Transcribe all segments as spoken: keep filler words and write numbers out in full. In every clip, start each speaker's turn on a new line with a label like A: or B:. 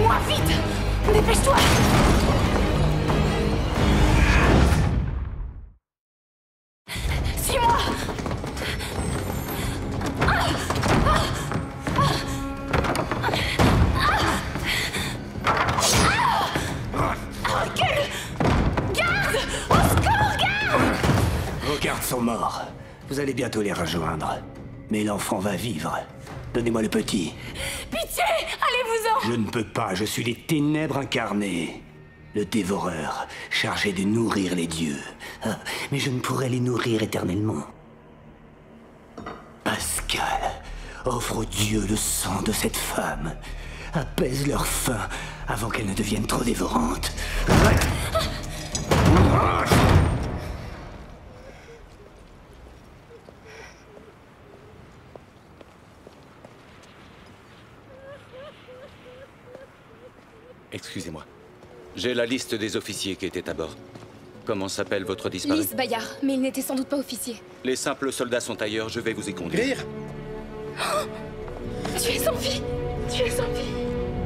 A: Suis-moi, vite! Dépêche-toi! Suis-moi! Recule! Garde! Au secours, garde!
B: Vos gardes sont morts. Vous allez bientôt les rejoindre. Mais l'enfant va vivre. Donnez-moi le petit.
A: Pitié! Allez-vous-en!
B: Je ne peux pas, je suis les ténèbres incarnées. Le dévoreur, chargé de nourrir les dieux. Ah, mais je ne pourrai les nourrir éternellement. Pascal, offre aux dieux le sang de cette femme. Apaise leur faim avant qu'elle ne devienne trop dévorante.
C: Excusez-moi. J'ai la liste des officiers qui étaient à bord. Comment s'appelle votre disparu?
D: Lys Bayard, mais il n'était sans doute pas officier.
C: Les simples soldats sont ailleurs, je vais vous y conduire.
D: Oh, tu es en vie! Tu es en vie!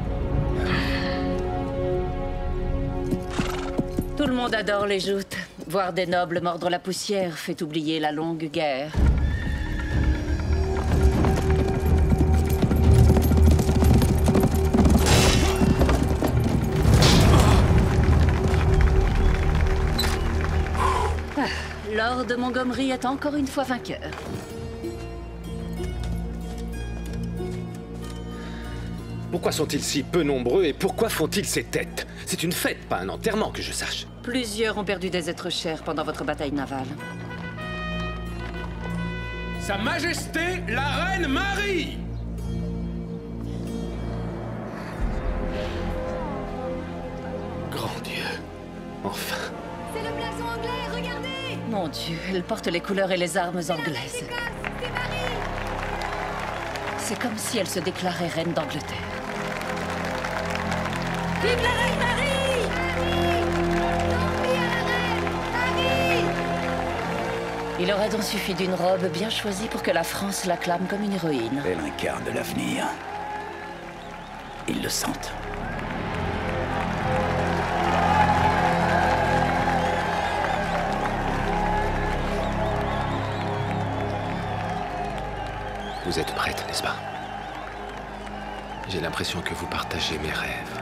E: Tout le monde adore les joutes. Voir des nobles mordre la poussière fait oublier la longue guerre. Ah, Lord Montgomery est encore une fois vainqueur.
F: Pourquoi sont-ils si peu nombreux et pourquoi font-ils ces têtes? C'est une fête, pas un enterrement, que je sache.
E: Plusieurs ont perdu des êtres chers pendant votre bataille navale.
G: Sa Majesté, la Reine Marie!
F: Grand Dieu. Enfin.
D: C'est le blason anglais, regardez!
E: Mon Dieu, elle porte les couleurs et les armes anglaises.
D: C'est Marie!
E: C'est comme si elle se déclarait reine d'Angleterre.
D: Vive la Reine Marie! Marie! Marie!
E: Il aurait donc suffi d'une robe bien choisie pour que la France l'acclame comme une héroïne.
B: Elle incarne l'avenir. Ils le sentent.
F: Vous êtes prête, n'est-ce pas? J'ai l'impression que vous partagez mes rêves.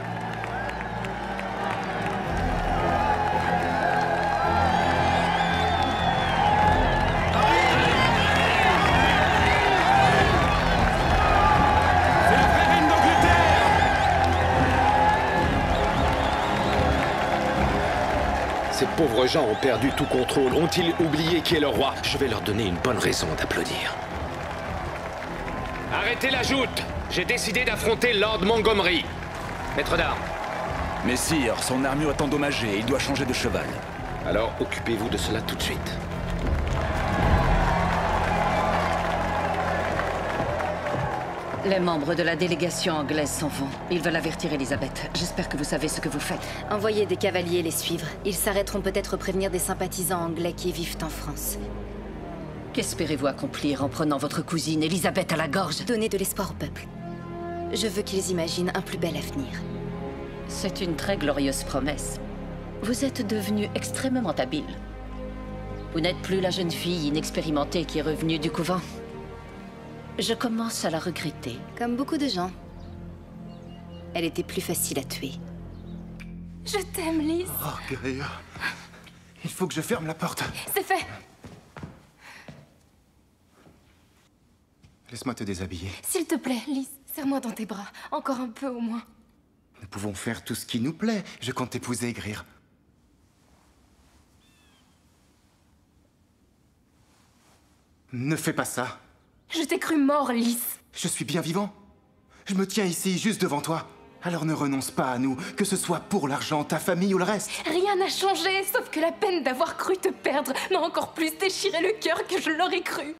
G: C'est la vraie reine d'Angleterre!
F: Ces pauvres gens ont perdu tout contrôle. Ont-ils oublié qui est le roi? Je vais leur donner une bonne raison d'applaudir. Arrêtez la joute! J'ai décidé d'affronter Lord Montgomery. Maître d'armes.
H: Messire, son armure est endommagée, il doit changer de cheval.
F: Alors occupez-vous de cela tout de suite.
E: Les membres de la délégation anglaise s'en vont. Ils veulent avertir Elisabeth. J'espère que vous savez ce que vous faites.
I: Envoyez des cavaliers les suivre. Ils s'arrêteront peut-être prévenir des sympathisants anglais qui vivent en France.
E: Qu'espérez-vous accomplir en prenant votre cousine Elisabeth à la gorge?
I: Donner de l'espoir au peuple. Je veux qu'ils imaginent un plus bel avenir.
E: C'est une très glorieuse promesse. Vous êtes devenue extrêmement habile. Vous n'êtes plus la jeune fille inexpérimentée qui est revenue du couvent. Je commence à la regretter.
I: Comme beaucoup de gens. Elle était plus facile à tuer.
D: Je t'aime, Lys.
J: Oh, Greer. Il faut que je ferme la porte.
D: C'est fait.
J: Laisse-moi te déshabiller.
D: S'il te plaît, Lys, serre-moi dans tes bras. Encore un peu, au moins.
J: Nous pouvons faire tout ce qui nous plaît. Je compte t'épouser, Greer. Ne fais pas ça.
D: Je t'ai cru mort, Lys.
J: Je suis bien vivant. Je me tiens ici, juste devant toi. Alors ne renonce pas à nous, que ce soit pour l'argent, ta famille ou le reste.
D: Rien n'a changé, sauf que la peine d'avoir cru te perdre m'a encore plus déchiré le cœur que je l'aurais cru.